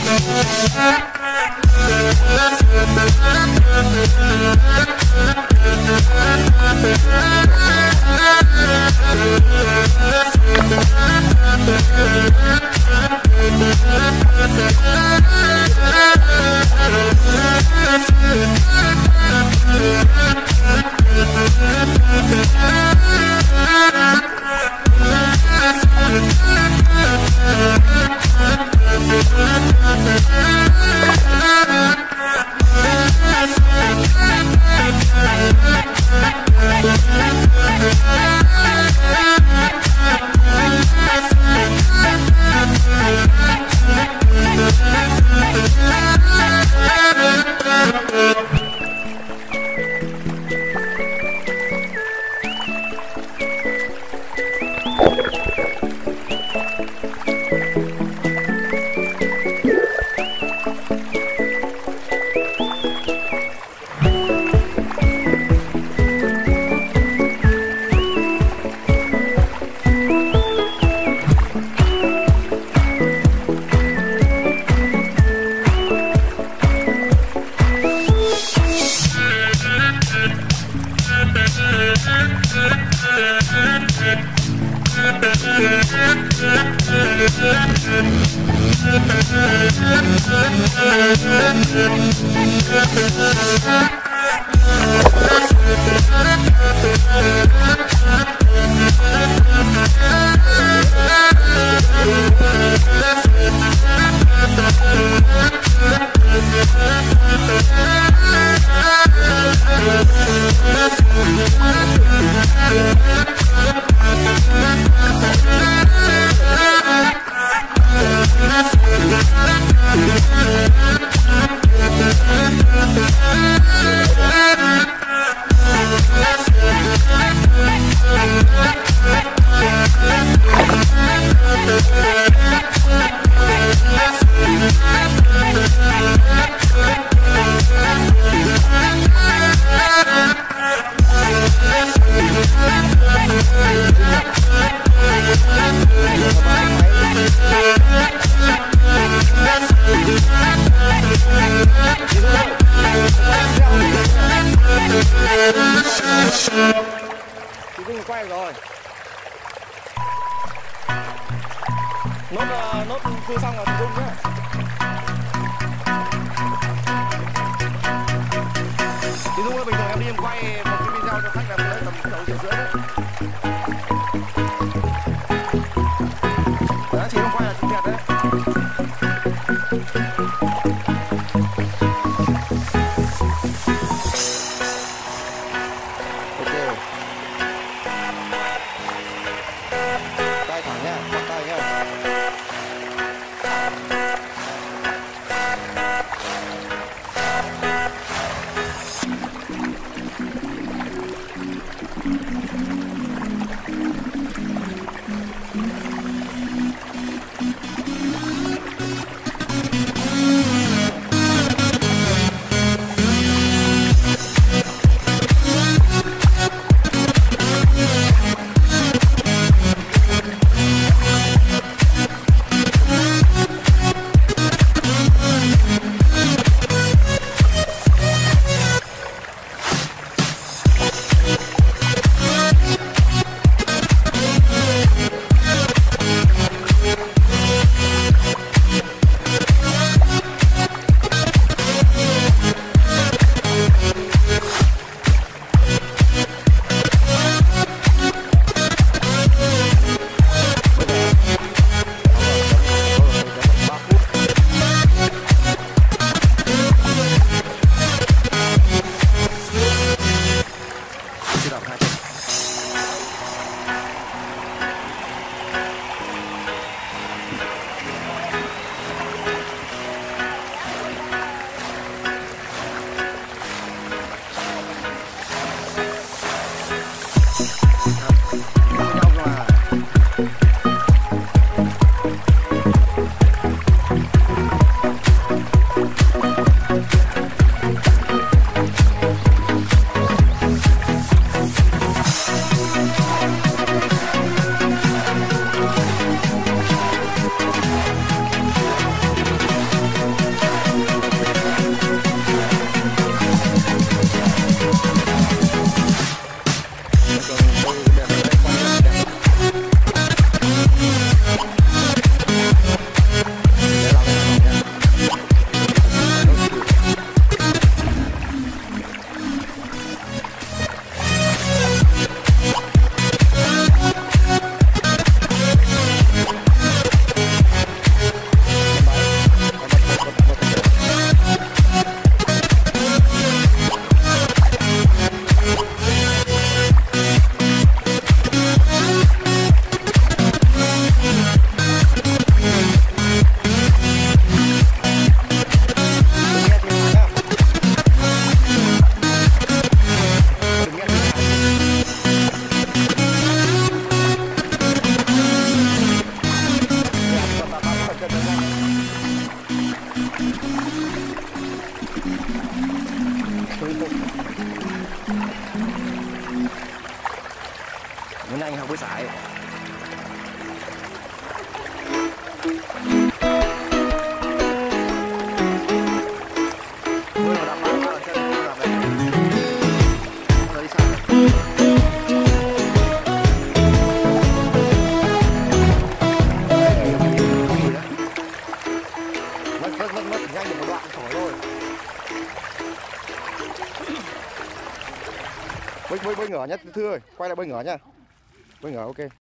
Quay rồi. Nốt cưa xong rồi thì rung nhá. Thì rung ơi, bình thường em đi em quay một cái video cho khách là tới tầm 6 triệu rưỡi đấy. Đó, chỉ không quay là chụp đẹp đấy. Tay thẳng nha, tay nha. nhanh học bơi sải. Bơi mà đảm bảo là chân làm này. Giờ đi xa rồi. Mất nhanh được một đoạn khỏi thôi. Bơi ngửa nhá, Thư ơi, quay lại bơi ngửa nhá. Bơi ngửa ok.